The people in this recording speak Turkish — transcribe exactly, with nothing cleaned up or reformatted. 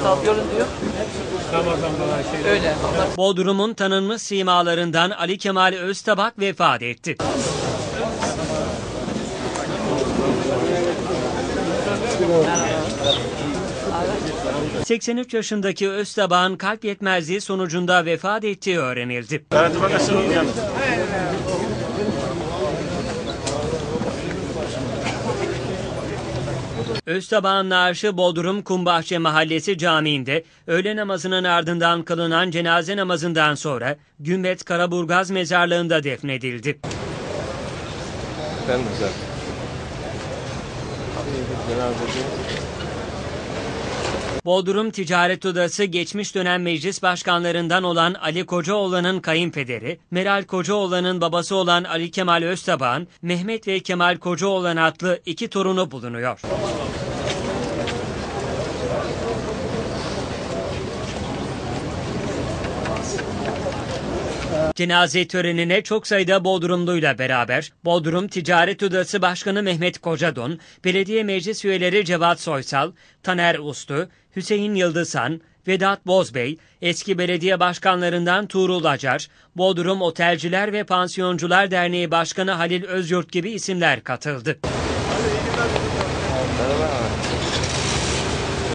Sağ görünüyor. Öyle. Bodrum'un tanınmış simalarından Ali Kemal Öztabak vefat etti. seksen üç yaşındaki Öztabak'ın kalp yetmezliği sonucunda vefat ettiği öğrenildi. Öztabak'ın naaşı Bodrum Kumbahçe Mahallesi Camii'nde öğle namazının ardından kılınan cenaze namazından sonra Gümbet Karaburgaz mezarlığında defnedildi. Ben güzel. Bodrum Ticaret Odası geçmiş dönem meclis başkanlarından olan Ali Kocaoğlan'ın kayınpederi, Meral Kocaoğlan'ın babası olan Ali Kemal Öztabak'ın Mehmet ve Kemal Kocaoğlan adlı iki torunu bulunuyor. Cenaze törenine çok sayıda Bodrumluyla beraber Bodrum Ticaret Odası Başkanı Mehmet Kocadon, belediye meclis üyeleri Cevat Soysal, Taner Uslu, Hüseyin Yıldızhan, Vedat Bozbey, eski belediye başkanlarından Tuğrul Acar, Bodrum Otelciler ve Pansiyoncular Derneği Başkanı Halil Özyurt gibi isimler katıldı.